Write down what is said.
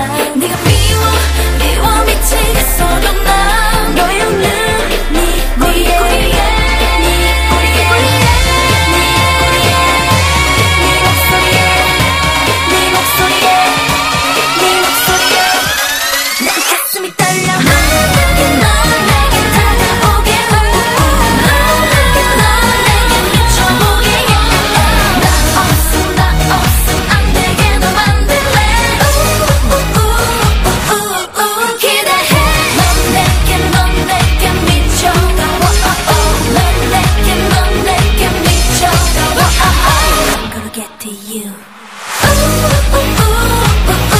네가 미워 미워 미치겠어도 난 너의 웃는 네 꼬리에 네 꼬리에 네 꼬리에 네 목소리에 네 목소리에 네 목소리에 내 가슴이 떨려 넌 내게 다가오게 넌 내게 미쳐보게 나 없음 안 되게 너 만들래 기대해 넌 내게 미쳐가 넌 내게 미쳐가 I'm gonna get to you